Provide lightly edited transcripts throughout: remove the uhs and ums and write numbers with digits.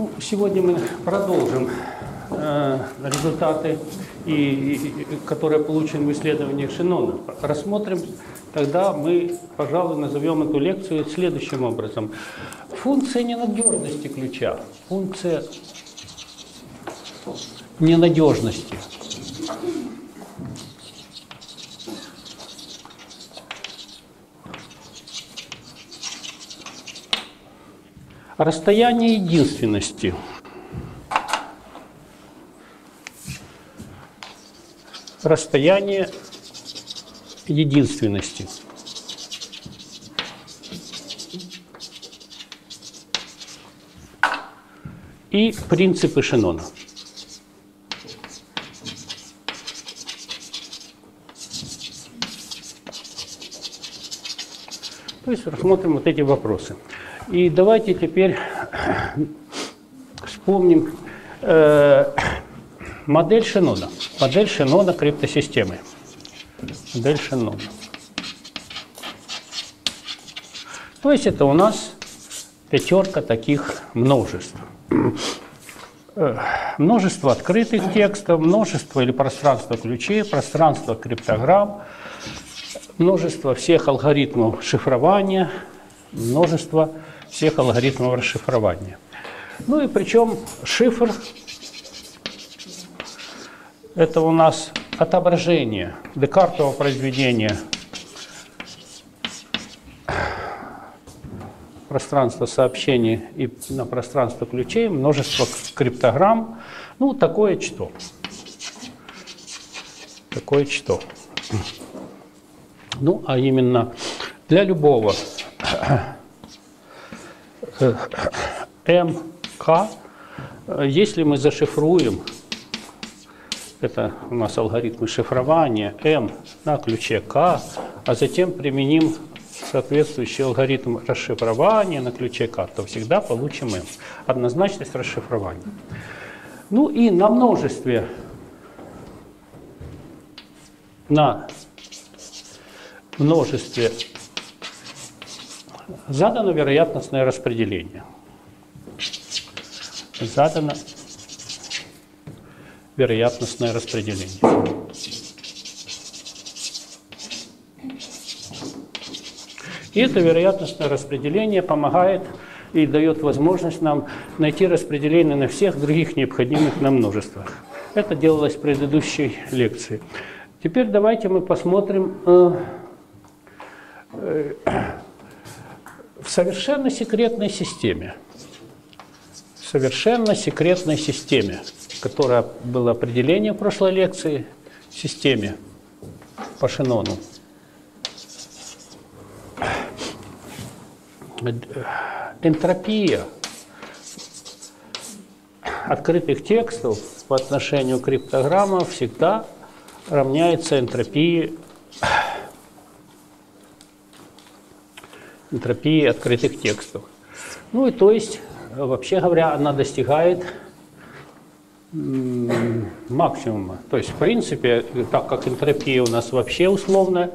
Ну, сегодня мы продолжим результаты, которые получены в исследованиях Шеннона. Рассмотрим, тогда мы, пожалуй, назовем эту лекцию следующим образом. Функция ненадежности ключа. Функция ненадежности. Расстояние единственности. Расстояние единственности. И принципы Шеннона. То есть рассмотрим вот эти вопросы. И давайте теперь вспомним модель Шеннона. Модель Шеннона криптосистемы. Модель Шеннона. То есть это у нас пятерка таких множеств. Множество открытых текстов, множество или пространство ключей, пространство криптограмм, множество всех алгоритмов шифрования, множество всех алгоритмов расшифрования. Ну и причем шифр – это у нас отображение Декартового произведения пространства сообщений и на пространство ключей, множество криптограмм. Ну, такое что? Такое что? Ну, а именно для любого МК, если мы зашифруем, это у нас алгоритмы шифрования, М на ключе К, а затем применим соответствующий алгоритм расшифрования на ключе К, то всегда получим М. Однозначность расшифрования. Ну и на множестве, задано вероятностное распределение. Задано вероятностное распределение. И это вероятностное распределение помогает и дает возможность нам найти распределение на всех других необходимых нам множествах. Это делалось в предыдущей лекции. Теперь давайте мы посмотрим в совершенно секретной системе. В совершенно секретной системе, которая было определение в прошлой лекции, системе по Шеннону. Энтропия открытых текстов по отношению к криптограммам всегда равняется энтропии открытых текстов. Ну и то есть, вообще говоря, она достигает максимума. То есть, в принципе, так как энтропия у нас вообще условно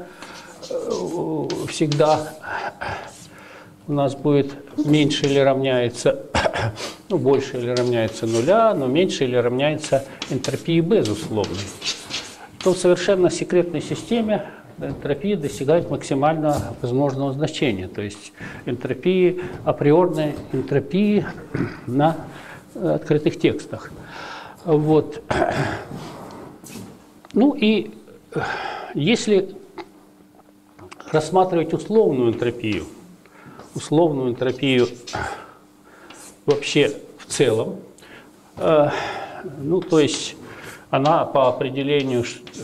всегда у нас будет меньше или равняется, ну, больше или равняется нуля, но меньше или равняется энтропии безусловной, то в совершенно секретной системе энтропия достигает максимального возможного значения, то есть энтропии, априорной энтропии на открытых текстах. Вот. Ну и если рассматривать условную энтропию вообще в целом, ну то есть она по определению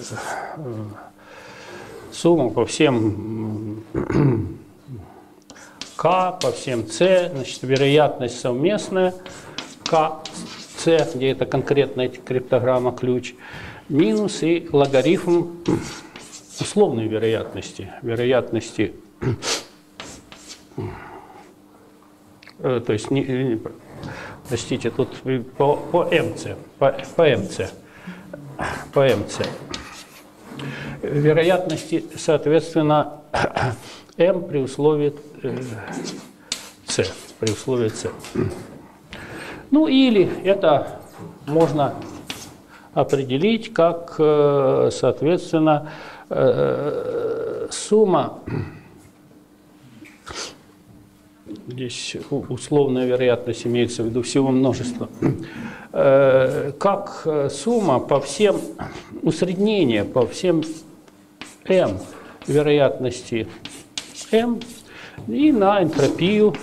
сумма по всем К, по всем С, значит, вероятность совместная К, С, где это конкретная криптограмма ключ, минус и логарифм условной вероятности, то есть, простите, тут по МЦ. Вероятности, соответственно, М при условии С. Ну или это можно определить как, соответственно, сумма, здесь условная вероятность имеется в виду всего множества, как сумма по всем, усреднение по всем m вероятности m и на энтропию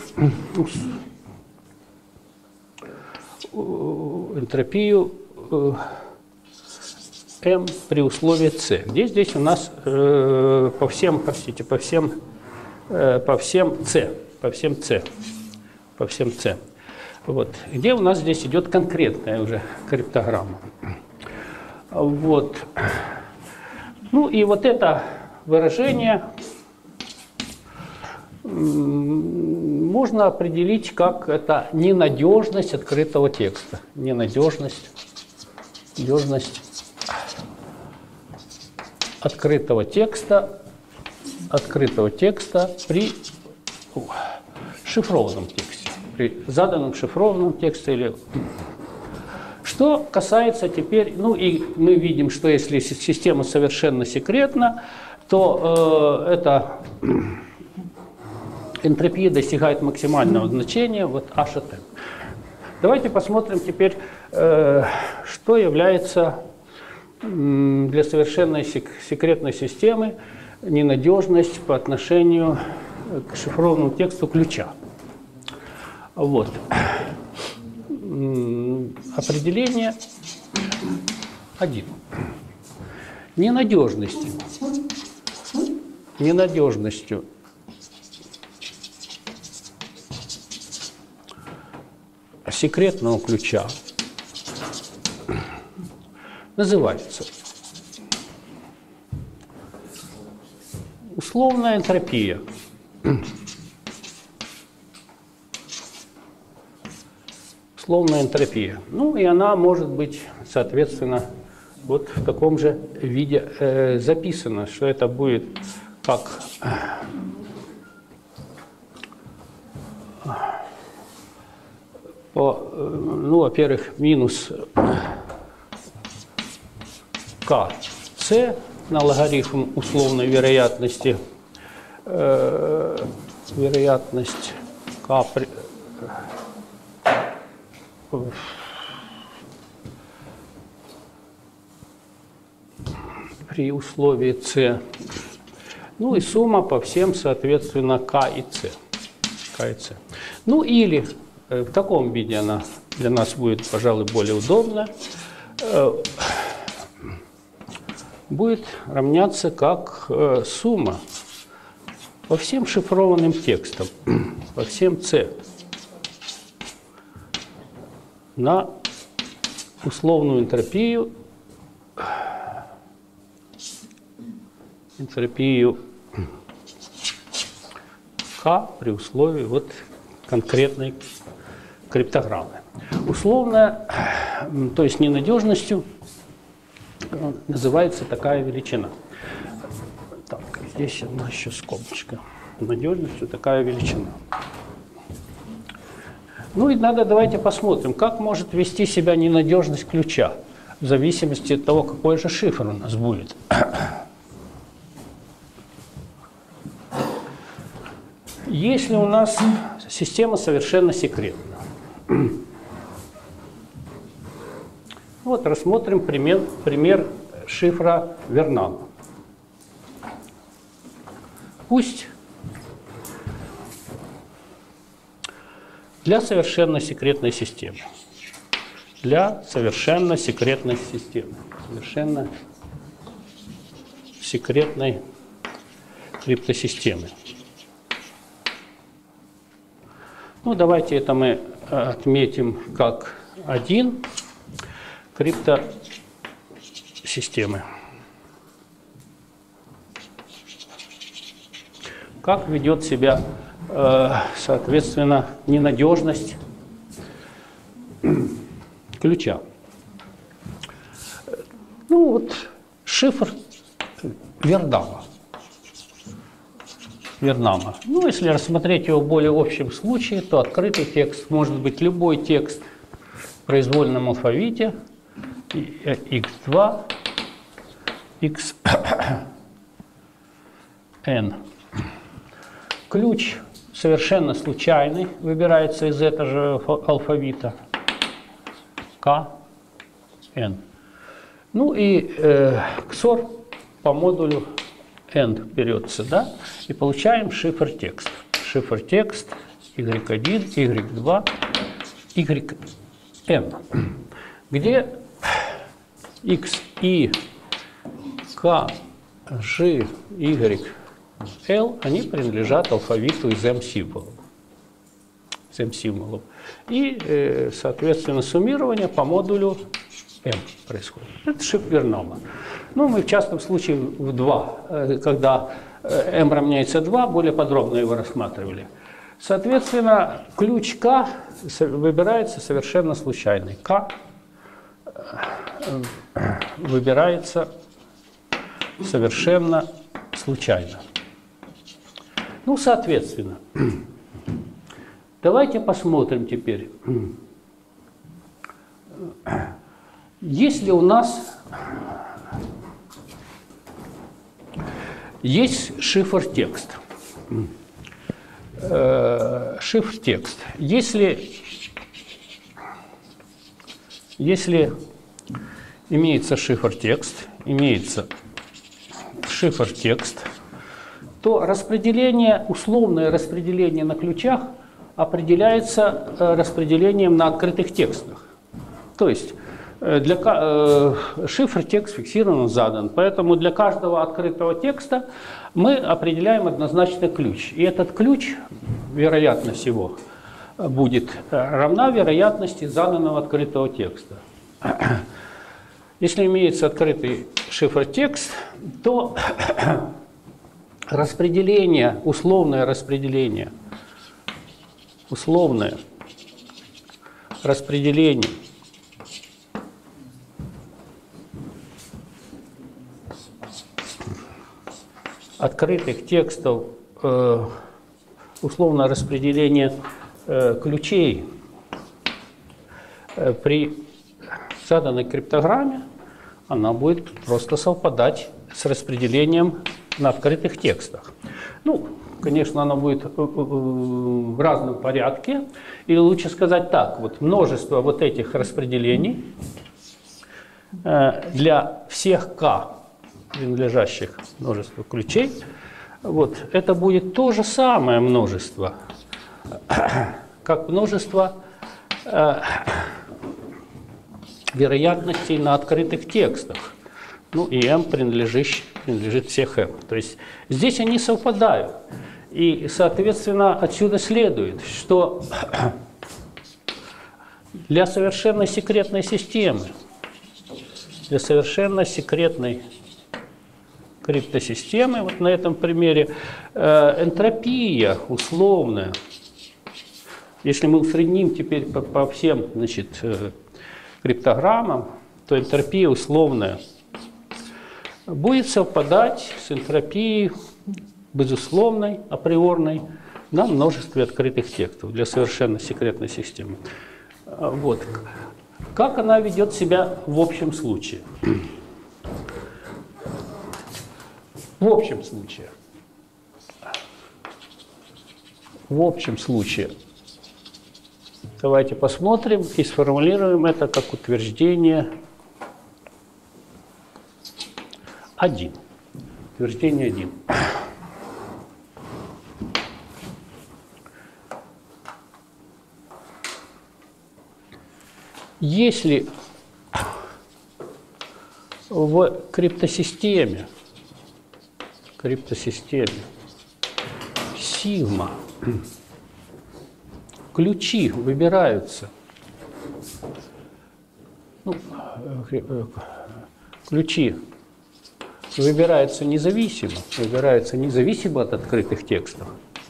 m при условии c. Здесь у нас по всем c. Вот. Где у нас здесь идет конкретная уже криптограмма. Вот. Ну и вот это выражение можно определить как это ненадежность открытого текста. Ненадежность открытого текста при шифрованном тексте, при заданном шифрованном тексте. Или... Что касается теперь, ну и мы видим, что если система совершенно секретна, то эта энтропия достигает максимального значения, вот h от n. Давайте посмотрим теперь, что является для совершенно секретной системы ненадежность по отношению к шифрованному тексту ключа. Вот. Определение 1. Ненадежностью секретного ключа называется условная энтропия. Условная энтропия. Ну и она может быть, соответственно, вот в таком же виде записана, что это будет как ну, во-первых, минус kc на логарифм условной вероятности, вероятность k при условии c, ну и сумма по всем, соответственно, k и c. Ну или в таком виде она для нас будет, пожалуй, более удобно, будет равняться как сумма по всем шифрованным текстам, по всем c, на условную энтропию k при условии вот конкретной криптограммы. Условно, то есть ненадежностью называется такая величина. Так, здесь одна еще скобочка. Надежностью такая величина. Ну и давайте посмотрим, как может вести себя ненадежность ключа в зависимости от того, какой же шифр у нас будет. Если у нас система совершенно секретна. Вот рассмотрим пример шифра Вернана. Пусть для совершенно секретной системы. Совершенно секретной криптосистемы. Ну, давайте это мы отметим как 1 криптосистемы. Как ведет себя, соответственно, ненадежность ключа? Ну, вот шифр Вернама. Ну, если рассмотреть его в более общем случае, то открытый текст может быть любой текст, произвольном алфавите x2, xn. Ключ совершенно случайный, выбирается из этого же алфавита kn. Ну и XOR по модулю n берется, да, и получаем шифр-текст. Шифр-текст y1, y2, yn, где x, y, k, g, y, l, они принадлежат алфавиту из m-символов. И, соответственно, суммирование по модулю m происходит. Это шифр Бернома. Ну, мы в частном случае в 2, когда m равняется 2, более подробно его рассматривали. Соответственно, ключ k выбирается совершенно случайный. K выбирается совершенно случайно. Ну, соответственно, давайте посмотрим теперь. Если у нас есть шифр-текст, если имеется шифр-текст, то распределение, условное распределение на ключах определяется распределением на открытых текстах. То есть шифр-текст фиксированно задан, поэтому для каждого открытого текста мы определяем однозначно ключ. И этот ключ, вероятно всего, будет равна вероятности заданного открытого текста. Если имеется открытый шифр-текст, то распределение, условное распределение открытых текстов, условное распределение ключей при заданной криптограмме, она будет просто совпадать с распределением на открытых текстах. Ну, конечно, оно будет в разном порядке. Или лучше сказать так, вот множество вот этих распределений для всех k, принадлежащих множеству ключей, вот, это будет то же самое множество, как множество вероятностей на открытых текстах. Ну и m принадлежит всех m. То есть здесь они совпадают. И, соответственно, отсюда следует, что для совершенно секретной системы, для совершенно секретной криптосистемы, вот на этом примере, энтропия условная, если мы усредним теперь по всем, значит, криптограммам, то энтропия условная будет совпадать с энтропией безусловной, априорной на множестве открытых текстов для совершенно секретной системы. Вот. Как она ведет себя в общем случае? В общем случае. Давайте посмотрим и сформулируем это как утверждение 1. Утверждение 1. Если в криптосистеме сигма ключи выбираются, независимо от открытых текстов,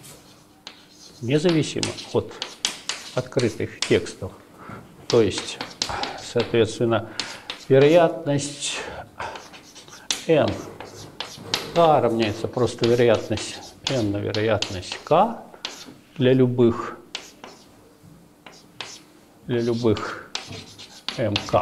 то есть, соответственно, вероятность n k равняется просто вероятность n на вероятность k для любых МК.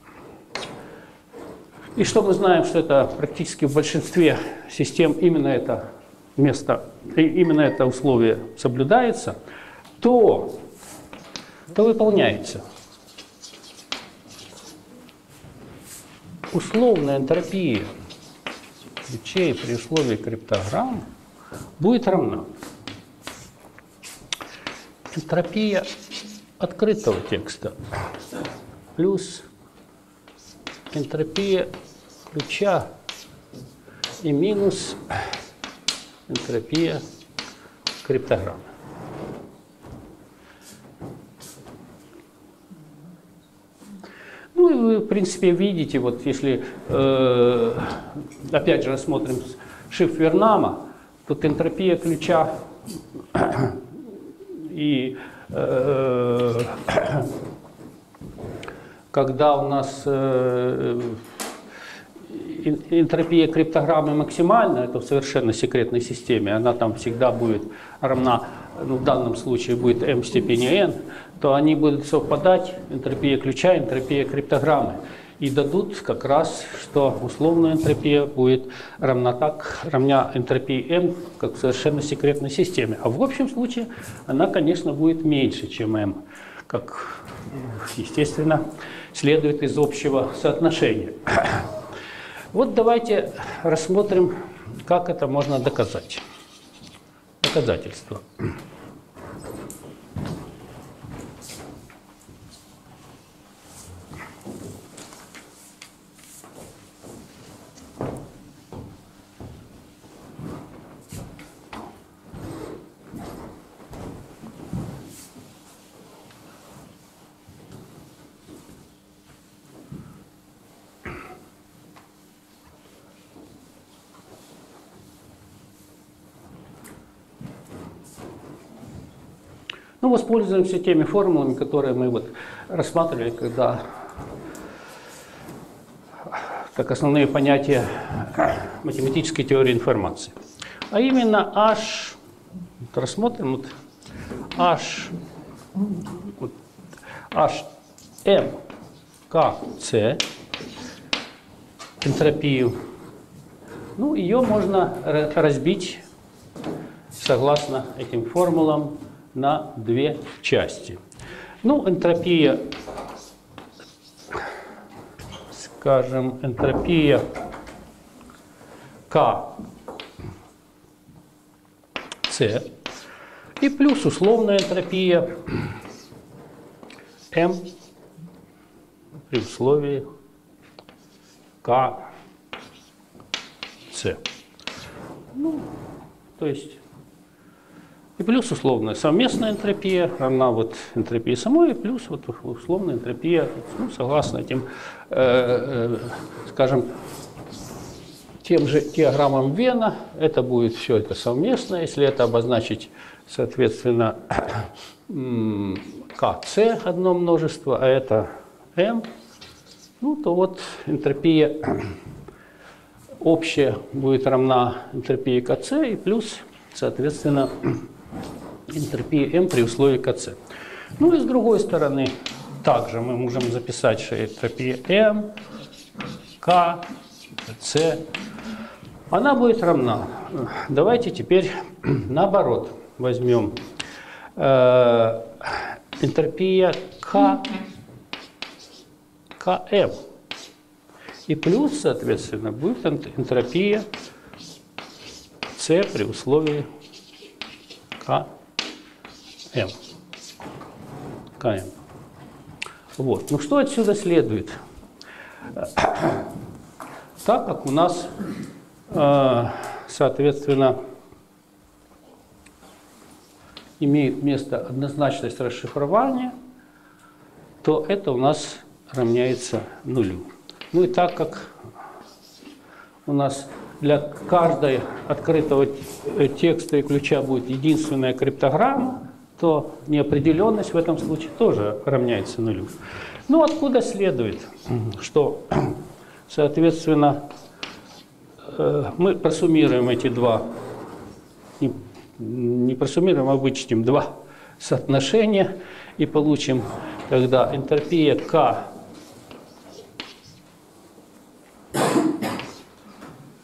И что мы знаем, что это практически в большинстве систем именно это именно это условие соблюдается, то выполняется. Условная энтропия ключей при условии криптограммы будет равна энтропия открытого текста плюс энтропия ключа и минус энтропия криптограммы. Ну и вы, в принципе, видите, вот если опять же рассмотрим шифр Вернама, тут энтропия ключа и когда у нас энтропия криптограммы максимальна, это в совершенно секретной системе, она там всегда будет равна, ну, в данном случае будет m в степени n, то они будут совпадать, энтропия ключа, энтропия криптограммы, и дадут как раз, что условная энтропия будет равна энтропии m, как в совершенно секретной системе. А в общем случае она, конечно, будет меньше, чем m, как, естественно, следует из общего соотношения. Вот давайте рассмотрим, как это можно доказать. Доказательство. Ну, воспользуемся теми формулами, которые мы вот рассматривали, когда как основные понятия математической теории информации. А именно H, вот рассмотрим, вот H, вот HM, KC, энтропию. Ну, ее можно разбить, согласно этим формулам, на две части. Ну, энтропия, скажем, энтропия КЦ и плюс условная энтропия М при условии КЦ. Ну, то есть и плюс условная совместная энтропия равна вот энтропии самой, и плюс вот условная энтропия, ну, согласно этим, скажем, тем же диаграммам Вена, это будет все это совместно. Если это обозначить, соответственно, КЦ одно множество, а это М, ну, то вот энтропия общая будет равна энтропии КЦ и плюс, соответственно, энтропия М при условии КЦ. Ну и с другой стороны, также мы можем записать, что энтропия М, К, С, она будет равна. Давайте теперь наоборот возьмем энтропия К, КМ. И плюс, соответственно, будет энтропия С при условии КМ. Вот. Ну что отсюда следует? Так как у нас, соответственно, имеет место однозначность расшифрования, то это у нас равняется нулю. Ну и так как у нас для каждой открытого текста и ключа будет единственная криптограмма, то неопределенность в этом случае тоже равняется нулю. Ну, откуда следует, что, соответственно, мы просуммируем эти два, не просуммируем, а вычтем два соотношения и получим, когда энтропия К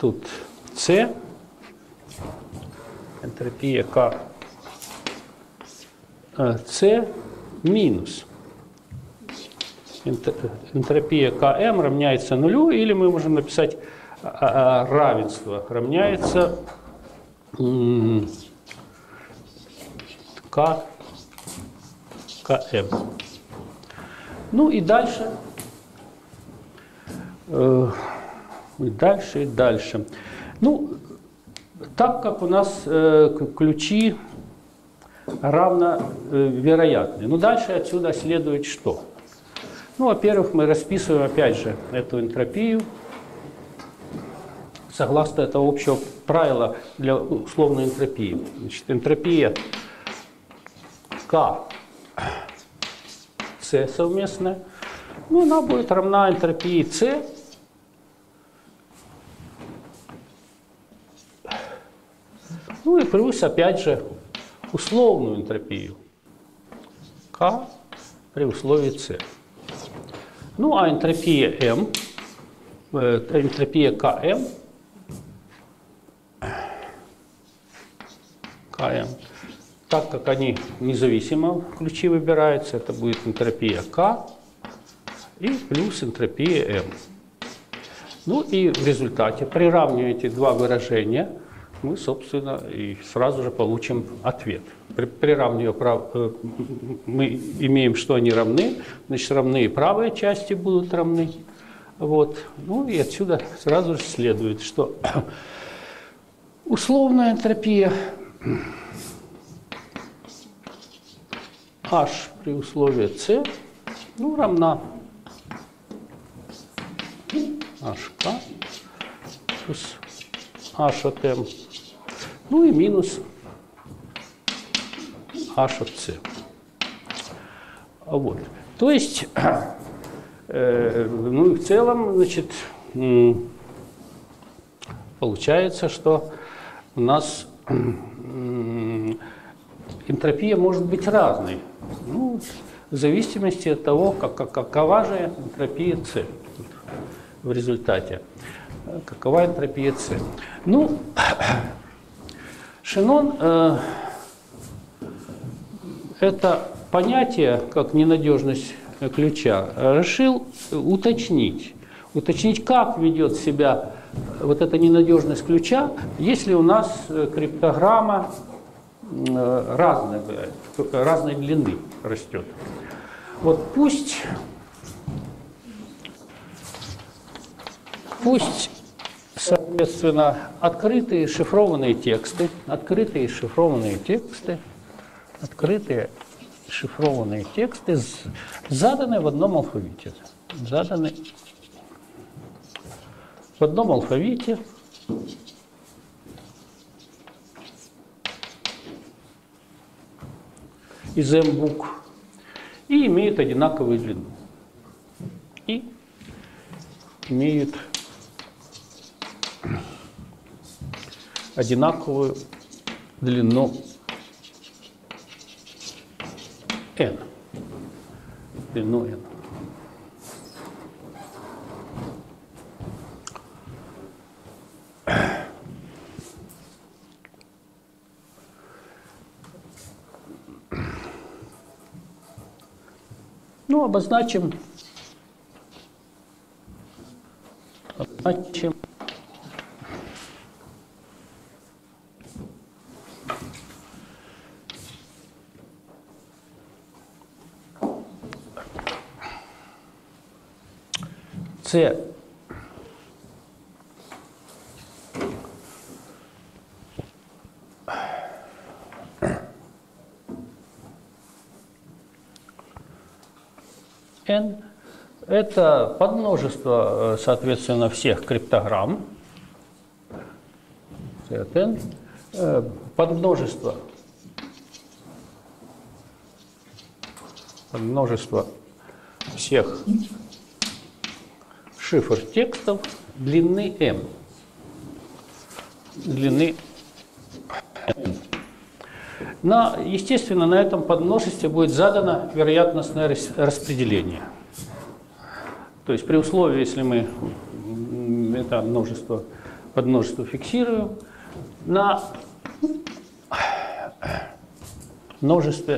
тут С, энтропия К, С минус энтропия КМ равняется нулю, или мы можем написать равенство равняется КМ. Ну и дальше, и дальше. Ну, так как у нас ключи равновероятны. Ну, дальше отсюда следует что? Ну, во-первых, мы расписываем, опять же, эту энтропию согласно этого общего правила для условной энтропии. Значит, энтропия К, С совместная, ну, она будет равна энтропии С ну и плюс, опять же, условную энтропию К при условии С. Ну, а энтропия М, энтропия КМ, так как они независимо ключи выбираются, это будет энтропия К и плюс энтропия М. Ну и в результате, приравнивая эти два выражения, мы, собственно, и сразу же получим ответ. Приравнивая, мы имеем, что они равны, значит, равны и правые части будут равны. Вот. Ну и отсюда сразу же следует, что условная энтропия H при условии C ну, равна HK плюс H от M, ну и минус H от C. Вот. То есть, ну и в целом, значит, получается, что у нас энтропия может быть разной, ну, в зависимости от того, какова же энтропия С в результате. Какова энтропия С? Ну, Шенон это понятие, как ненадежность ключа, решил уточнить. Уточнить, как ведет себя вот эта ненадежность ключа, если у нас криптограмма разной длины растет. Вот пусть соответственно, открытые шифрованные тексты заданы в одном алфавите. Из m букв и имеют одинаковую длину. И имеют одинаковую длину n. Длину n. Ну, обозначим С n – это подмножество, соответственно, всех криптограмм. n подмножество всех шифр текстов длины m. Естественно, на этом подмножестве будет задано вероятностное распределение. То есть при условии, если мы это множество подмножество фиксируем на множестве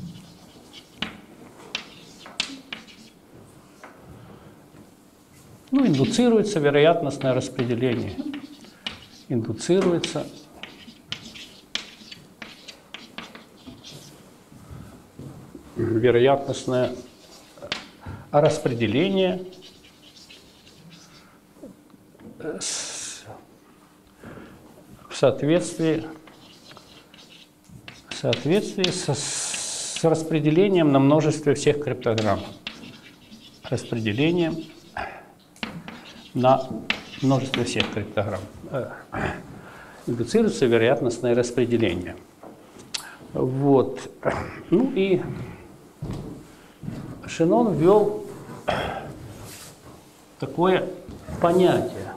индуцируется вероятностное распределение. Индуцируется вероятностное распределение в соответствии с распределением на множестве всех криптограмм. Распределением на множестве всех криптограмм. Индуцируется вероятностное распределение. Вот. Ну и Шеннон ввел такое понятие,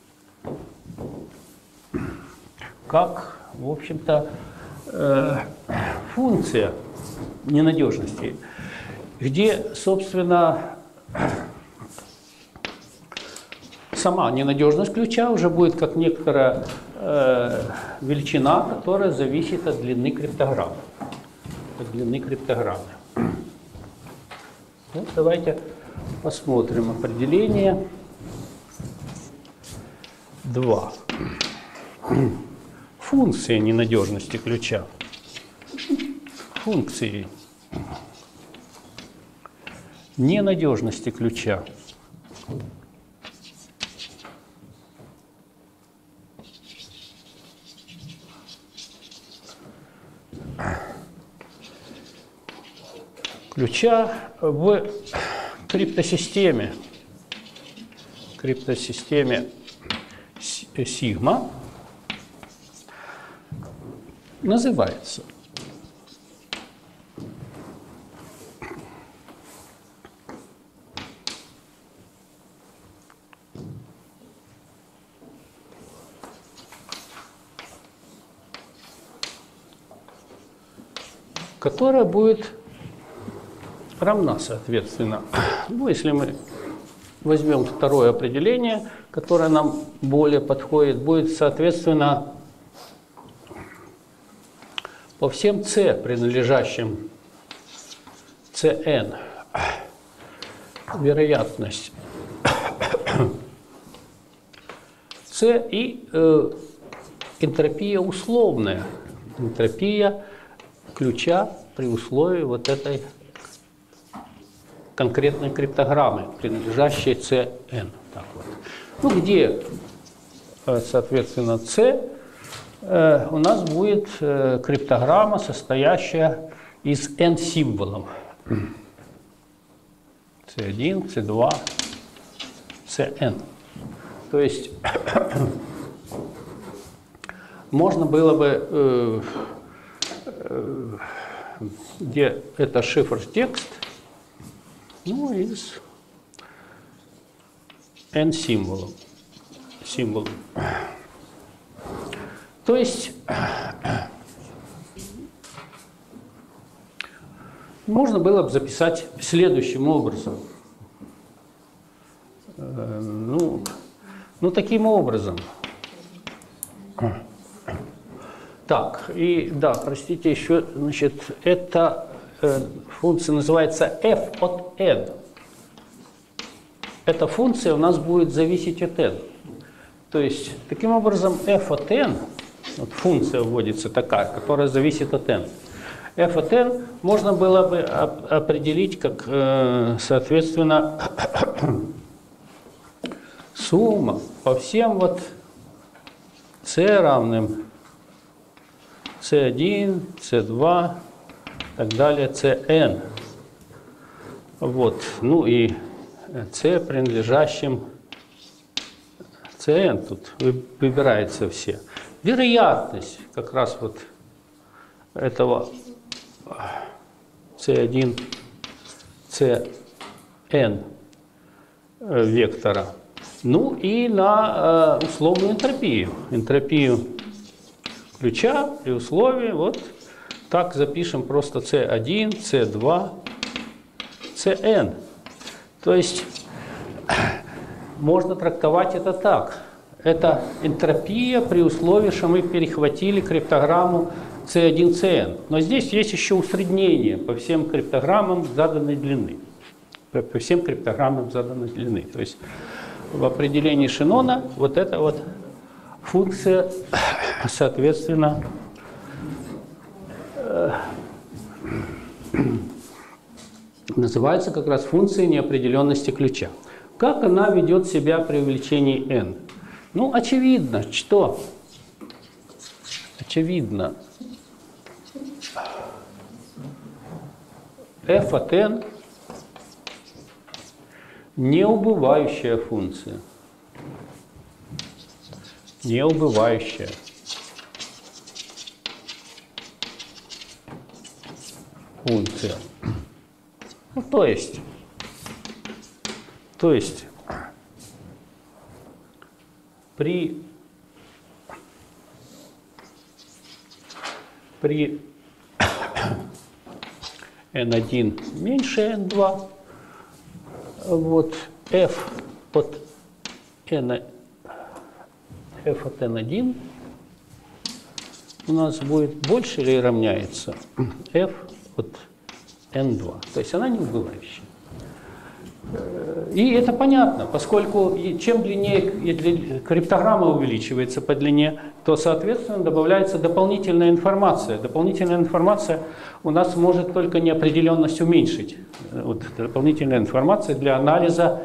как, в общем-то, функция ненадежности, где, собственно, сама ненадежность ключа уже будет как некоторая величина, которая зависит от длины криптограммы. От длины криптограммы. Вот давайте посмотрим определение 2. Функция ненадежности ключа. Функции ненадежности ключа. Ключа в криптосистеме сигма называется которая будет равна, соответственно. Ну, если мы возьмем второе определение, которое нам более подходит, будет, соответственно, по всем c, принадлежащим Cn, вероятность c и энтропия условная, энтропия ключа при условии вот этой конкретной криптограммы, принадлежащей Cn. Так вот. Ну, где, соответственно, C, у нас будет криптограмма, состоящая из n символов. C1, C2, Cn. То есть можно было бы, где это шифр-текст, ну, из n символов. То есть можно было бы записать следующим образом. Ну, таким образом. Так, и да, простите, еще, значит, эта функция называется f от n. Эта функция у нас будет зависеть от n. То есть, таким образом, f от n, вот функция вводится такая, которая зависит от n. f от n можно было бы определить как, соответственно, сумма по всем вот c равным c1, c2, так далее, Cn. Вот. Ну и C, принадлежащим Cn, тут выбирается все. Вероятность как раз вот этого C1, Cn вектора. Ну и на условную энтропию. Энтропию ключа при условии вот так запишем просто C1, C2, Cn. То есть можно трактовать это так. это энтропия при условии, что мы перехватили криптограмму C1CN. Но здесь есть еще усреднение по всем криптограммам заданной длины. По всем криптограммам заданной длины. То есть в определении Шеннона вот эта вот функция, соответственно, называется как раз функцией неопределенности ключа. Как она ведет себя при увеличении n? Ну, очевидно, что? Очевидно, f от n неубывающая функция. Неубывающая. Функция. Ну, то есть при n1 меньше n2, вот f от n1 у нас будет больше или равняется f от n2. То есть она не убывающая. И это понятно, поскольку чем длиннее криптограмма увеличивается по длине, то, соответственно, добавляется дополнительная информация. Дополнительная информация у нас может только неопределенность уменьшить. Вот, дополнительная информация для анализа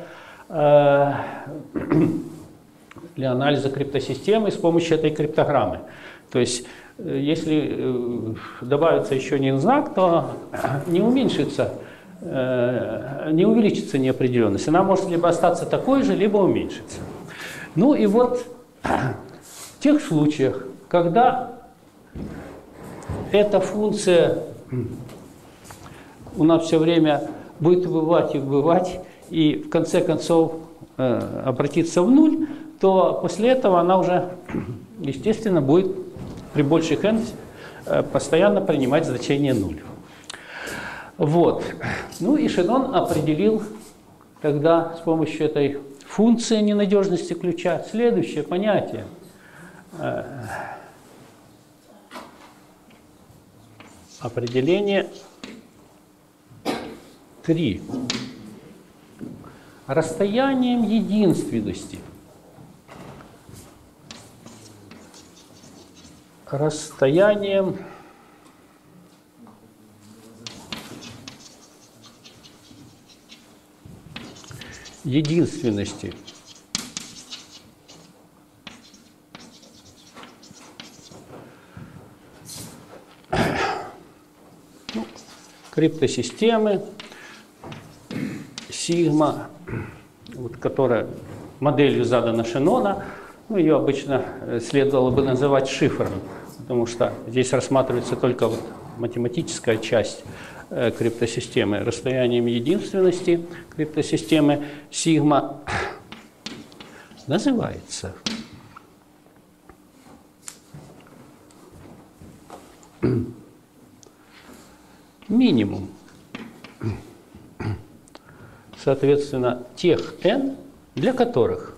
криптосистемы с помощью этой криптограммы. То есть, если добавится еще один знак, то не увеличится неопределенность. Она может либо остаться такой же, либо уменьшиться. Ну и вот в тех случаях, когда эта функция у нас все время будет убывать и убывать, и в конце концов обратиться в нуль, то после этого она уже, естественно, будет при больших n постоянно принимать значение 0. Вот. Ну и Шеннон определил тогда с помощью этой функции ненадежности ключа следующее понятие. Определение 3. Расстоянием единственности. Расстоянием единственности. Ну, криптосистемы, сигма, вот, которая моделью задана Шеннона, ну, ее обычно следовало бы называть шифром, потому что здесь рассматривается только вот математическая часть криптосистемы. Расстоянием единственности криптосистемы сигма называется минимум, соответственно, тех n, для которых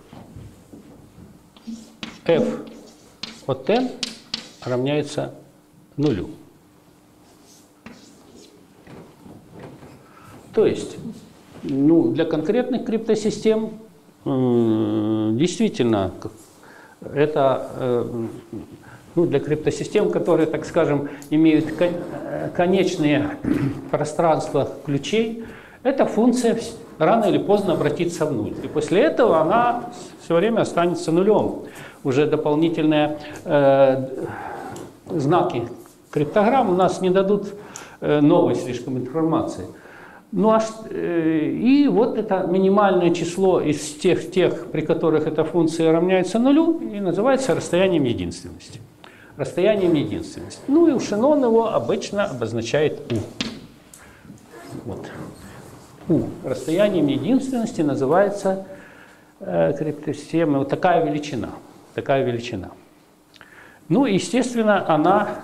f от n равняется нулю. То есть, ну, для конкретных криптосистем действительно это, ну, для криптосистем, которые, так скажем, имеют конечные пространства ключей, эта функция рано или поздно обратится в нуль. И после этого она все время останется нулем. Уже дополнительные знаки криптограмм у нас не дадут новой слишком информации. Ну, и вот это минимальное число из тех, при которых эта функция равняется нулю, и называется расстоянием единственности. Расстоянием единственности. Ну и у Шеннон его обычно обозначает U. Вот. U. Расстоянием единственности называется криптосистема вот такая величина. Такая величина. Ну, естественно, она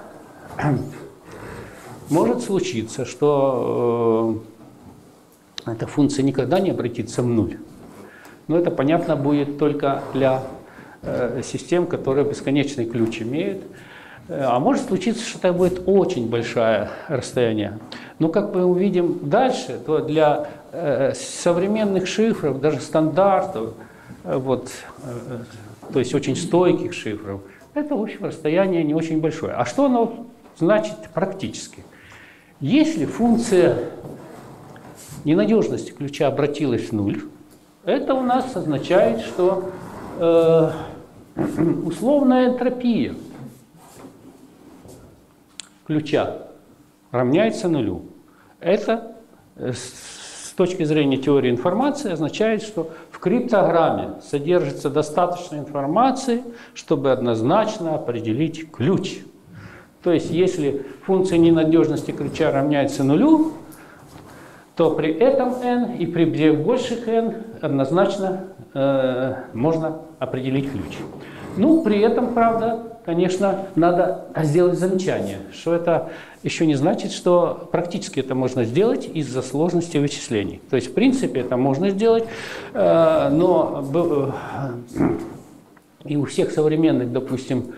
может случиться, что эта функция никогда не обратится в нуль. Но это понятно будет только для систем, которые бесконечный ключ имеют. А может случиться, что это будет очень большое расстояние. Но как мы увидим дальше, то для современных шифров, даже стандартов, вот, то есть очень стойких шифров, это, в общем, расстояние не очень большое. А что оно значит практически? Если функция ненадежности ключа обратилась в нуль, это у нас означает, что условная энтропия ключа равняется нулю. Это с точки зрения теории информации означает, что в криптограмме содержится достаточно информации, чтобы однозначно определить ключ. То есть если функция ненадежности ключа равняется нулю, то при этом n и при b больших n однозначно можно определить ключ. Ну, при этом, правда, конечно, надо сделать замечание, что это еще не значит, что практически это можно сделать из-за сложности вычислений. То есть, в принципе, это можно сделать, но и у всех современных, допустим,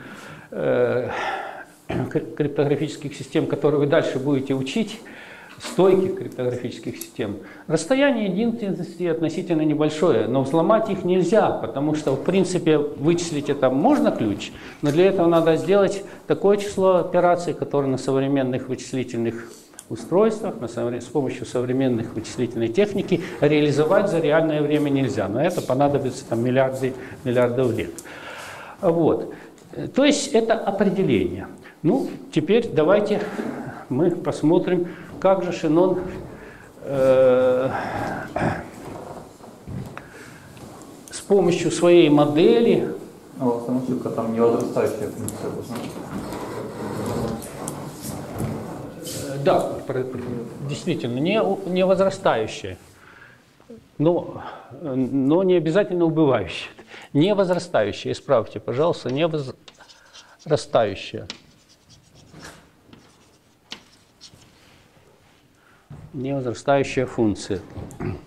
криптографических систем, которые вы дальше будете учить, стойких криптографических систем, расстояние идентичности относительно небольшое, но взломать их нельзя, потому что, в принципе, вычислить это можно ключ, но для этого надо сделать такое число операций, которые на современных вычислительных устройствах, с помощью современных вычислительной техники реализовать за реальное время нельзя. На это понадобится там, миллиардов лет. Вот. То есть это определение. Ну, теперь давайте мы посмотрим, как же Шеннон с помощью своей модели... А у вас там ошибка, там невозрастающая функция. Да, действительно, не возрастающая, но не обязательно убывающая. Не возрастающая, исправьте, пожалуйста, не возрастающая. Невозрастающая функция.